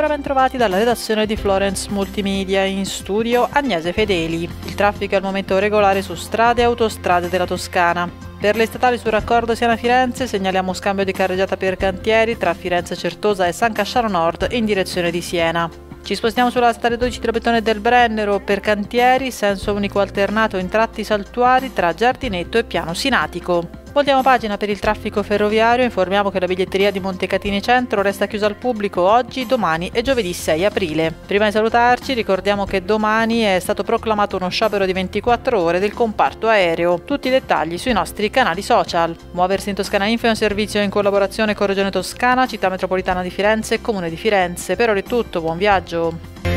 ancora ben trovati dalla redazione di Florence Multimedia, in studio Agnese Fedeli. Il traffico è al momento regolare su strade e autostrade della Toscana. Per le statali sul raccordo Siena-Firenze segnaliamo scambio di carreggiata per cantieri tra Firenze Certosa e San Casciano Nord in direzione di Siena. Ci spostiamo sulla strada 12 Trabettone del Brennero per cantieri, senso unico alternato in tratti saltuari tra Giardinetto e Piano Sinatico. Voltiamo pagina per il traffico ferroviario, informiamo che la biglietteria di Montecatini Centro resta chiusa al pubblico oggi, domani e giovedì 6 aprile. Prima di salutarci ricordiamo che domani è stato proclamato uno sciopero di 24 ore del comparto aereo. Tutti i dettagli sui nostri canali social. Muoversi in Toscana Info è un servizio in collaborazione con Regione Toscana, Città Metropolitana di Firenze e Comune di Firenze. Per ora è tutto, buon viaggio!